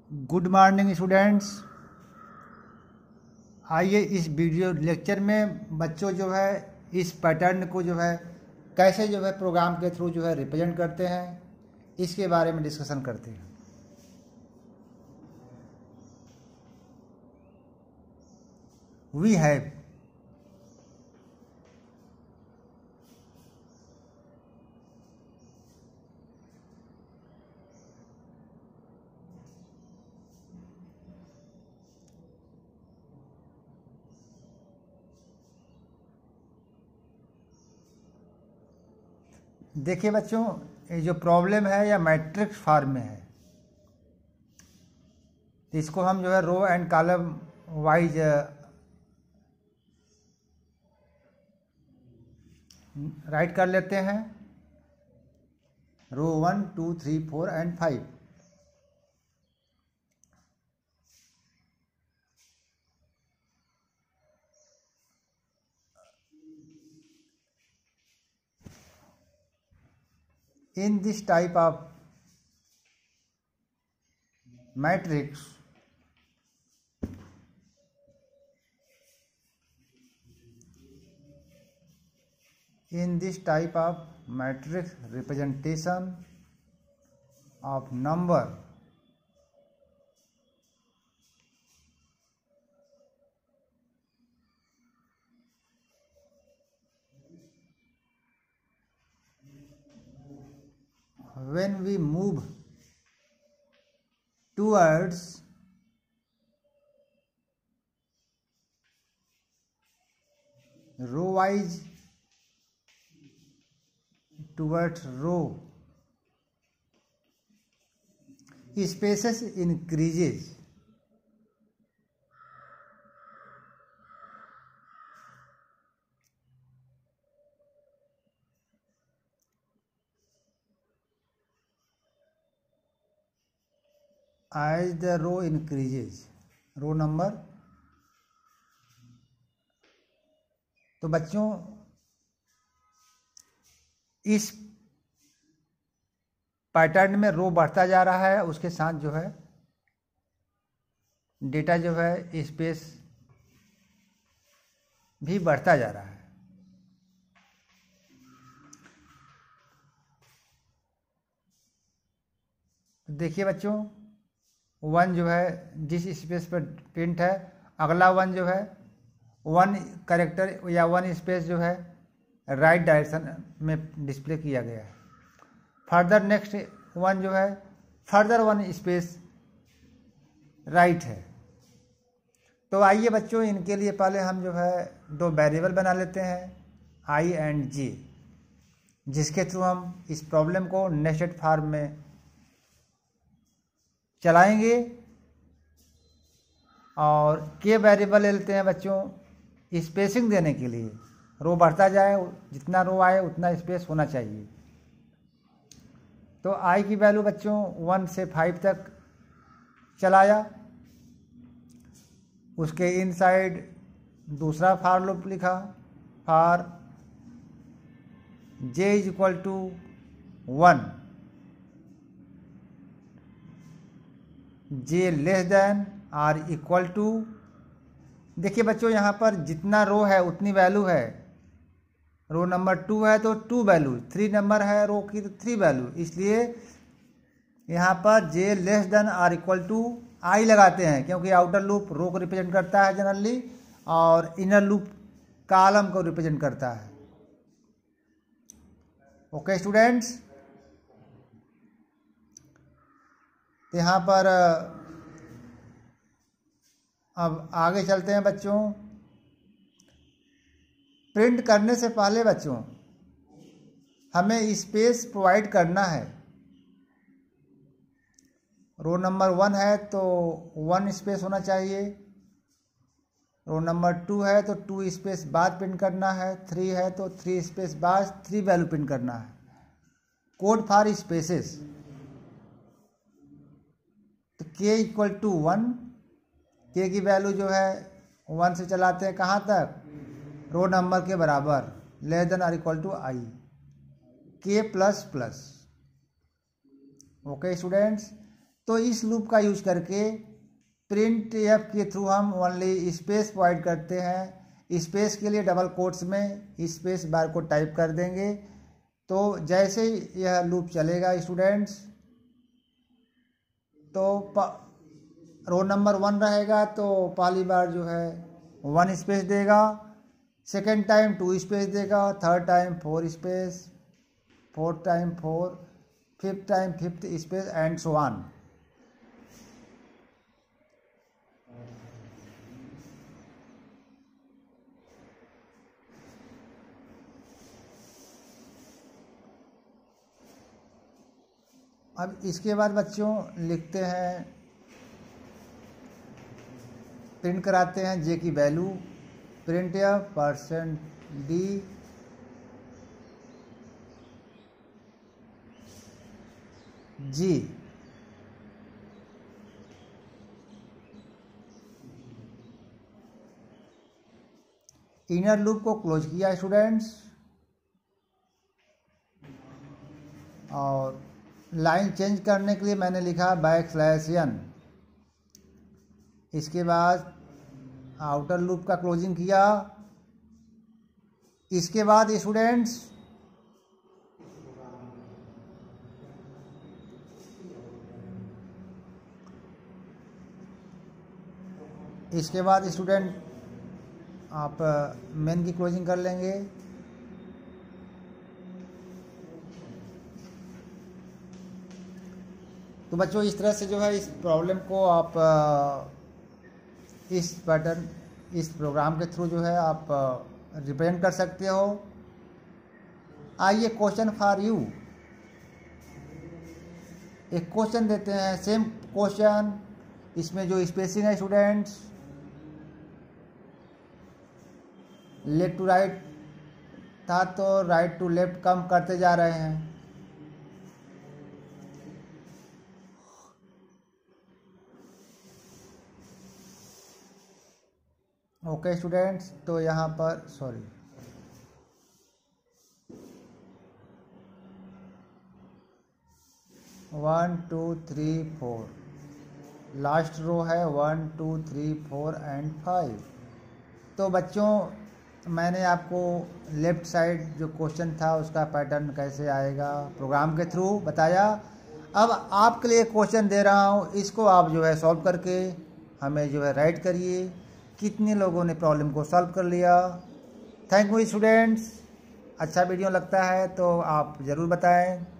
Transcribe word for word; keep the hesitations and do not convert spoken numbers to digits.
Good morning students. आइए इस video lecture में बच्चों जो है इस पैटर्न को जो है कैसे जो है प्रोग्राम के थ्रू जो है रिप्रेजेंट करते हैं इसके बारे में डिस्कशन करते हैं। वी हैव देखिए बच्चों, ये जो प्रॉब्लम है या मैट्रिक्स फॉर्म में है, तो इसको हम जो है row and column wise write कर लेते हैं। Row one two three four and five. In this type of matrix, in this type of matrix representation of number when we move towards row wise towards row, spaces increases. As the row increases, row number. तो बच्चों इस pattern में रो बढ़ता जा रहा है, उसके साथ जो है डेटा जो है स्पेस भी बढ़ता जा रहा है। देखिए बच्चों, वन जो है जिस स्पेस पर प्रिंट है, अगला वन जो है वन कैरेक्टर या वन स्पेस जो है राइट डायरेक्शन में डिस्प्ले किया गया है। फर्दर नेक्स्ट वन जो है फर्दर वन स्पेस राइट है। तो आइए बच्चों, इनके लिए पहले हम जो है दो वेरिएबल बना लेते हैं, आई एंड जे, जिसके थ्रू हम इस प्रॉब्लम को नेस्टेड फॉर्म में चलाएंगे। और के वेरिएबल ले लेते हैं बच्चों स्पेसिंग देने के लिए। रो बढ़ता जाए, जितना रो आए उतना स्पेस होना चाहिए। तो आई की वैल्यू बच्चों वन से फाइव तक चलाया। उसके इनसाइड दूसरा फॉर लूप लिखा, for J is equal to one, J less than or equal to. देखिए बच्चों, यहाँ पर जितना रो है उतनी वैल्यू है। रो नंबर टू है तो टू वैल्यू, थ्री नंबर है रो की तो थ्री वैल्यू, इसलिए यहाँ पर J less than or equal to I लगाते हैं, क्योंकि आउटर लूप रो को रिप्रेजेंट करता है जनरली और इनर लूप कॉलम को रिप्रेजेंट करता है। ओके स्टूडेंट्स, यहाँ पर अब आगे चलते हैं बच्चों। प्रिंट करने से पहले बच्चों हमें स्पेस प्रोवाइड करना है। रो नंबर वन है तो वन स्पेस होना चाहिए, रो नंबर टू है तो टू स्पेस बाद प्रिंट करना है, थ्री है तो थ्री स्पेस बाद थ्री वैल्यू प्रिंट करना है। कोड फॉर स्पेसेस, तो के इक्वल टू वन, के की वैल्यू जो है वन से चलाते हैं कहाँ तक, रो नंबर के बराबर, less than or equal to I, K plus plus. Okay students, तो इस लूप का यूज करके प्रिंट एफ के थ्रू हम ओनली स्पेस प्रोवाइड करते हैं। स्पेस के लिए डबल कोट्स में स्पेस बार को टाइप कर देंगे। तो जैसे ही यह लूप चलेगा स्टूडेंट्स, तो रो नंबर वन रहेगा तो पहली बार जो है वन स्पेस देगा, सेकेंड टाइम टू स्पेस देगा, third time four space, fourth time four, fifth time fifth space and so on. अब इसके बाद बच्चों लिखते हैं, प्रिंट कराते हैं जे की वैल्यू, प्रिंट या परसेंट डी जी। इनर लूप को क्लोज किया स्टूडेंट्स, और लाइन चेंज करने के लिए मैंने लिखा बैक स्लैश एन। इसके बाद आउटर लूप का क्लोजिंग किया। इसके बाद स्टूडेंट्स इसके बाद स्टूडेंट आप मेन की क्लोजिंग कर लेंगे। तो बच्चों इस तरह से जो है इस प्रॉब्लम को आप इस पैटर्न इस प्रोग्राम के थ्रू जो है आप रिप्रेजेंट कर सकते हो। आइए क्वेश्चन फॉर यू, एक क्वेश्चन देते हैं, सेम क्वेश्चन, इसमें जो स्पेसिंग है स्टूडेंट्स लेफ्ट टू राइट था तो राइट टू लेफ्ट कम करते जा रहे हैं। ओके स्टूडेंट्स, तो यहाँ पर sorry one two three four, last row है one two three four and five. तो बच्चों मैंने आपको लेफ्ट साइड जो क्वेश्चन था उसका पैटर्न कैसे आएगा प्रोग्राम के थ्रू बताया। अब आपके लिए क्वेश्चन दे रहा हूँ, इसको आप जो है सॉल्व करके हमें जो है राइट करिए कितने लोगों ने प्रॉब्लम को सॉल्व कर लिया। Thank you students. अच्छा वीडियो लगता है तो आप ज़रूर बताएं।